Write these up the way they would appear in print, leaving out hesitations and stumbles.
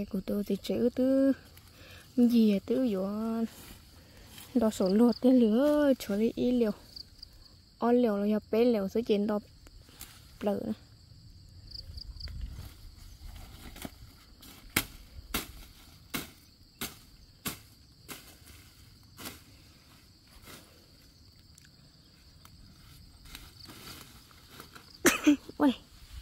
chế của tôi thì chữ tư gì tư vô đó số lúa tên lứa cho đi y liều on liều là nhập bé liều số tiền đó lỡ ôi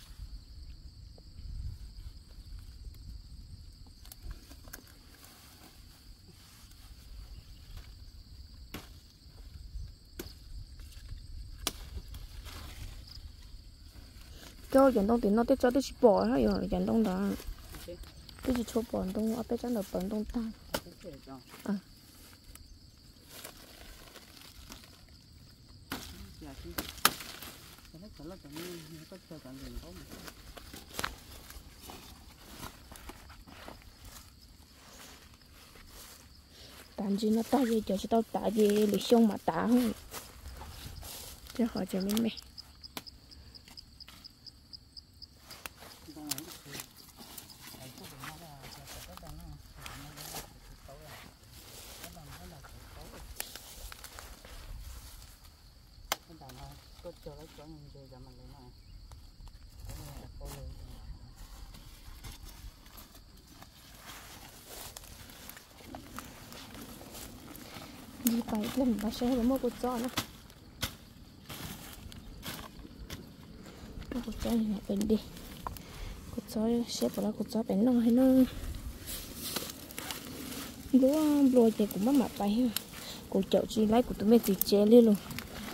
cho dẫn đông thì nó tới cho tới chỉ bỏ thôi rồi dẫn đông đó tôi chỉ cho bỏ đông ở bên trong là bỏ đông ta tạm gì nó ta gì cho tao tạ gì lịch xong mà tạ không cho họ cho mình mẹ đi phải lên bà xe để mua cột gió nữa cột gió này bên đi cột gió xếp vào là cột gió bên nó hay nó lúa lúa thì cũng mất mặt bay cột chậu chi lấy của tụi mình thì chế lên luôn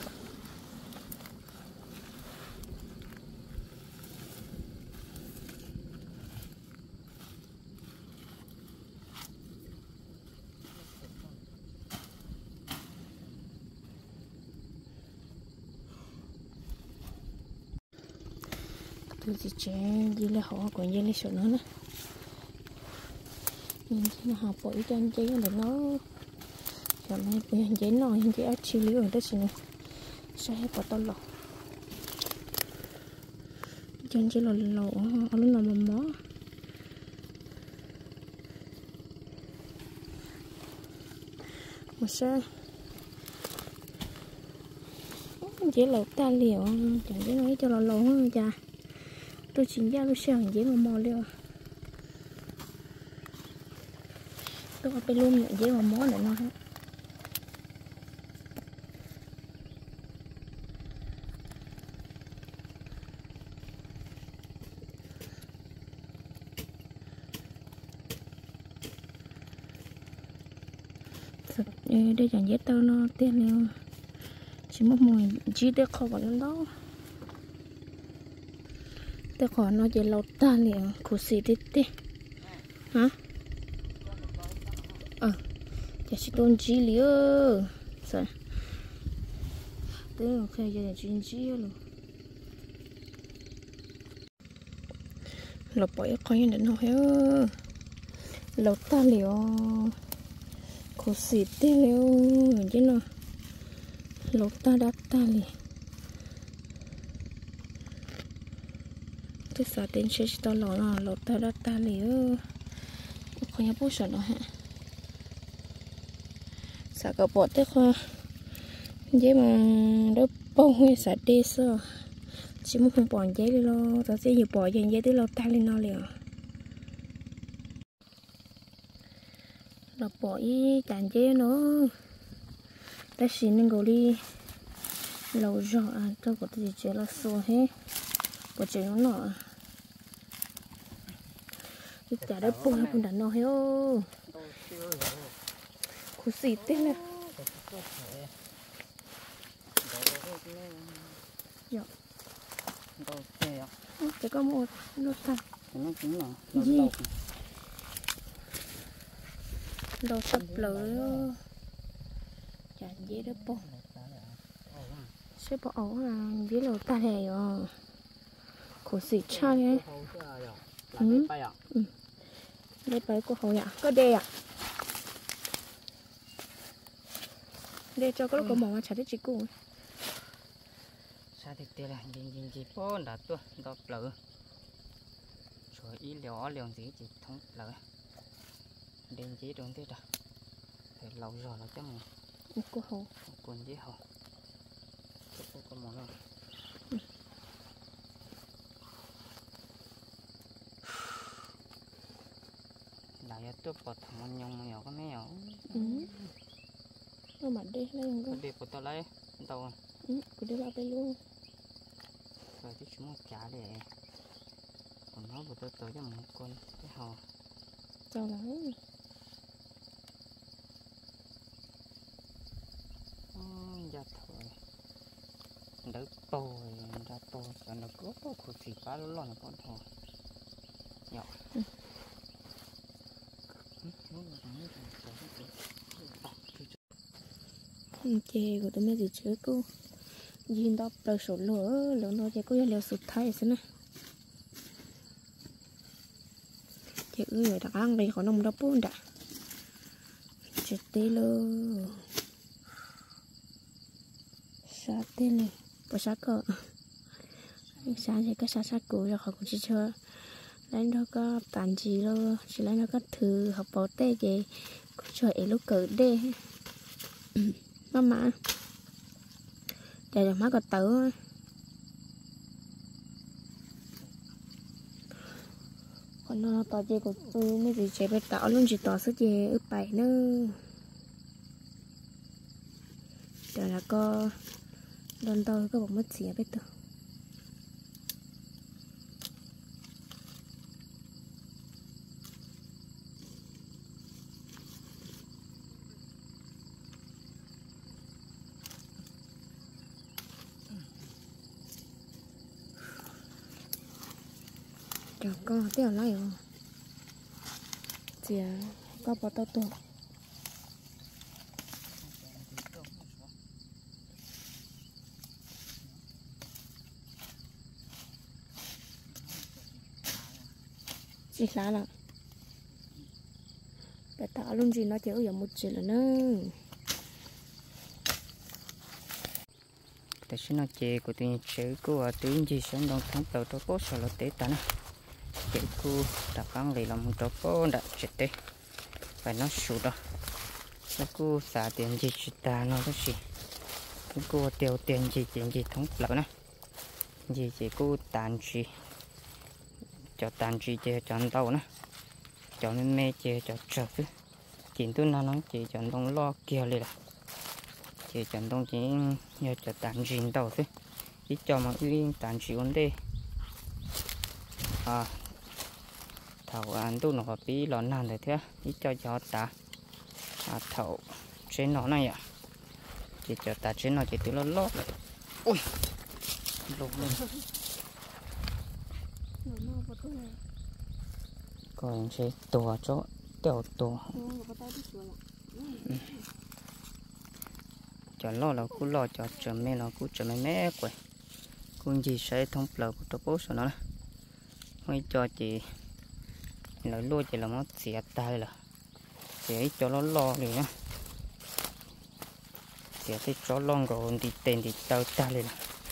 thì chế đi là họ còn gì lấy số nữa nè nhìn nó học bội cho anh chế để nó cho nên bây giờ chế nó anh chế ác chi lý rồi đó chị này sẽ hết bỏ tao lọ cho anh chế lọ lọ ở lúc nào mà mó mà sao chế lọ ta liều chẳng chế nói cho lọ lọ hơn cha tôi chính ra lúc sáng dễ mà mò liều tôi có bên luôn dễ mà mò lại nó hết đây chẳng dễ tao nó tiền liều chỉ một mùi chỉ để khó vào nó đóแต่ขอน้อยจะเราตาเหลียวขุดสีติฮะจะชิต้นจีเหลียวสิเดี๋ยวใครจะจีนจีเลยเราปล่อยคอยอย่างนั้นเหรอเราตาเหลียวขุดสีติเหลียวอย่างนี้เนาะเราตาดับตาเหลียวtôi sợ đến chơi tao lọt tao đã ta liều không nhớ bố sợ nó hả sợ cả bọt thế không vậy mà đó bông hay sợ đi sao chỉ muốn không bỏ giấy đi lo tao sẽ nhiều bỏ giấy đi lo ta lên nó liều lọt bỏ ý chán giấy nữa ta xin nên go đi lâu rồi tôi có thể chơi là xô hết bỏ chơi nó nọ chả đấy bông hay bông đàn nó heo khổ xì tên này chỉ có một lô tạch gì đồ sập lỡ chả dễ đấy bông sẽ bỏ ổ là dễ lô tạch này rồi khổ xì chai ấy lấy bấy của hồi ạ có đê ạ đê cho có lúc có mỏ mà chả thích chị cụ sao thì tiền là nhìn chị phố đã tua đọc lỡ rồi ý liều gì chị không lỡ đến chỉ đúng thế đó thì lâu rồi là chắc một cô hậu con dễ hậu cô có món nào lại tiếp bật thằng anh nhông mà nhỏ có mấy nhỏ nó mà đi lên có con đi của tao lấy tao cứ đi vào đây luôn rồi chứ chúng một trả để còn nó của tôi tới cho một con cái hò chào lắm ra thôi đỡ tôi ra tôi cho nó có của chỉ cá nó là con thò nhỏ chị của tôi mới gì chứ cô nhìn đó bờ sổ lửa lửa nó chỉ có liều sụt thay thế này chị ơi đã ăn đây khỏi nông đó buồn đã chết tê luôn sát tê này bữa sát cỡ sáng thì cái sát cũ rồi khỏi cũng chỉ chơi lấy nó có tàn gì đâu chỉ lấy nó có thử học bảo tê gì cũng chơi ấy lúc cỡ đê mama trời má có tử còn nó tao chơi của tôi mấy gì chơi bé tạo luôn chỉ tao sẽ chơi ướp bài nữa trời là có đơn tôi có một mất xỉa biết đâu trời con tiêu lại rồi chị có bỏ tao tuột chị lá là cái tạo luôn gì nó chỉ ở một chuyện là nữa tại sao nó chơi của tôi chơi của tôi gì sáng đông tháng đầu tôi có sợ là té ta nè chơi của đã căng lại làm một chỗ có đã chết đấy phải nó sụt đó nó cứ xả tiền gì chết ta nó cái gì cô tiêu tiền gì tiền gì thống lập nè gì chỉ cô tàn gì cho tàn gì chơi chọn tàu nè cho nên mê chơi cho chợt chứ chính tôi nó chỉ chọn đông lo kiaเลยlà chỉ chọn đông chỉ nhờ cho tàn gì tàu chứ chỉ cho mà uy tàn gì vấn đề thầu ăn tôi nó bị lợn nàn rồi thế chỉ cho ta thầu trên nó này à chỉ cho ta trên nó chỉ từ nó lót ui lột lên còn sẽ tổ cho tiểu tổ cho lo cứ lo cho chấm mẹ nó cứ chấm mẹ quậy cũng gì sẽ thông lầu của tôi bố nó mới cho chị nói luôn chỉ là nó xỉa tay là xỉa cho nó lo đi nhá xỉa thì cho lo rồi đi tiền thì tao ta lên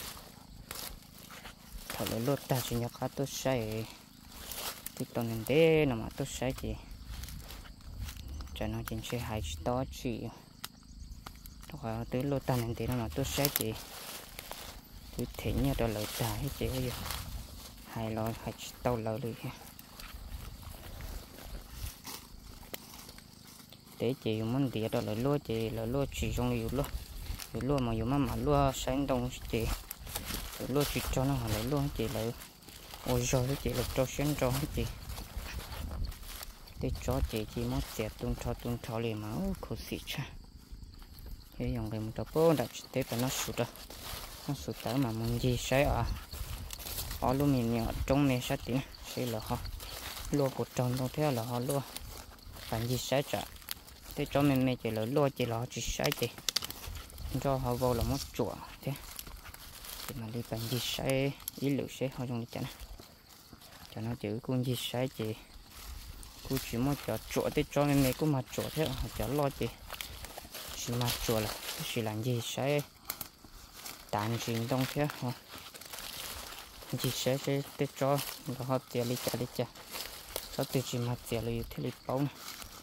thằng nói luôn ta chỉ nhớ cá tôi sai thì tôi nên thế nào mà tôi sai chị cho nó chính sẽ hay to chị hoặc tới lô ta nên thế nào mà tôi sai chị tôi thấy như đó lời ta hết chị ơi hay lo hay tao lỡ đi để chị muốn đi đó là lúa chỉ trong liều lúa mà dùng mà lúa sáng đông chị lúa chỉ cho nó là lúa chị lại ôi rồi chị là cho sáng cho hết chị để cho chị muốn tiệt tung cho liền mà khó xịt cha cái dòng cái một tập đặt để phải nó sụt tới mà muốn gì sẽ ở luôn mình nhỏ trong mình sẽ tiền sẽ là họ lúa bột tròn đâu theo là họ lúa phải gì sẽ trả thế cho mình chỉ là lúa chỉ là chỉ sai chị cho họ vào là một chùa thế thì mà đi phải gì sai ý liệu sẽ họ dùng đi chả cho nó chữ con gì sai chị cô chỉ một cho chùa thế cho mình cũng mà chùa thế họ cho lo chị chỉ mà chùa là chỉ làm gì sai tàn chuyện đông thế họ chỉ sẽ để cho họ tiền đi chả cho từ chỉ mà tiền là thế là bao